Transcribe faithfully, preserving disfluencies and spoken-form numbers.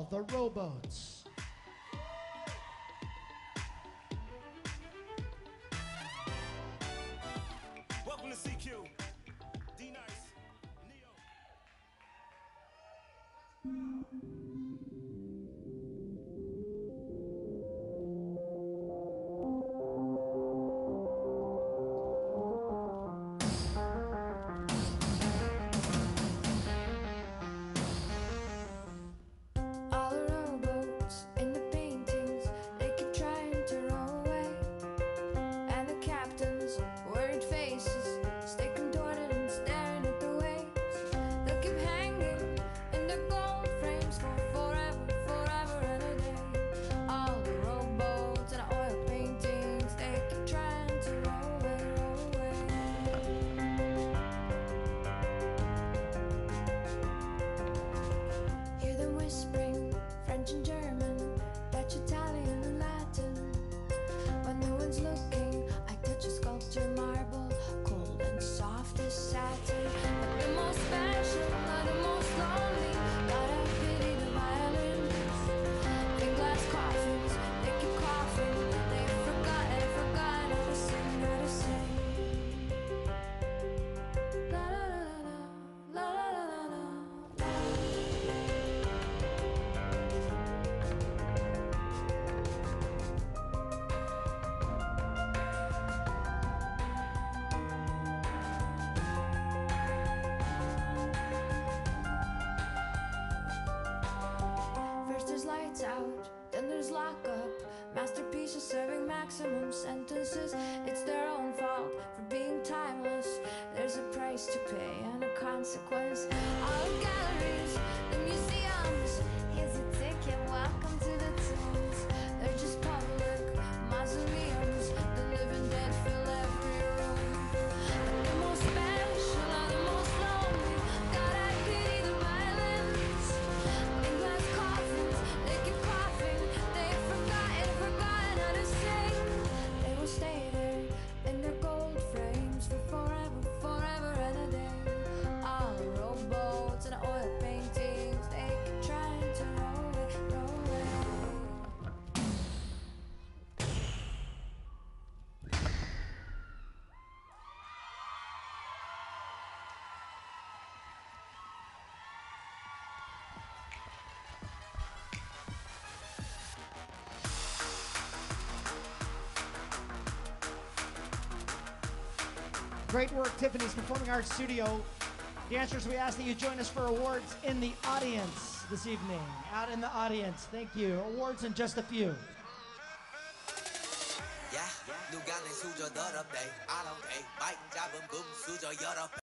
called the Rowboats. Welcome to C Q. D Nice. All the rowboats in the paintings, they keep trying to row away. And the captain's worried faces stay contorted and staring at the waves. They'll keep hanging in their gold frames for forever, forever and a day. All the rowboats and oil paintings, they keep trying to row away, row away. Hear them whispering French and German, Dutch, Italian and Latin. When no one's looking, I touch a sculpture marble, cold and soft as satin. But the most special are the most lonely. Gotta pity the violins. Big glass coffins, they keep coughing. They've forgotten, forgotten how to sing, how to sing. La la la la, la la la la la. First there's lights out, then there's lockup. Masterpieces serving maximum sentences. It's their own fault for being timeless. There's a price to pay and a consequence. All the galleries, the museums. Here's a ticket, welcome to the tombs. They're just public mausoleums. The living dead fill every room. But the most special are the most lonely. God, I pity the violence. In glass coffins, they keep coughing. They've forgotten, forgotten how to sing. They will stay there in their gold frames for forever, forever and a day. All the rowboats and oil paintings, they keep trying to row away, row away. Great work, Tiffany's Performing Arts Studio. Dancers, we ask that you join us for awards in the audience this evening. Out in the audience. Thank you. Awards in just a few. Yeah, 누가 내 수저 더럽대. I don't care. 마이크 잡은 금 수저 열어.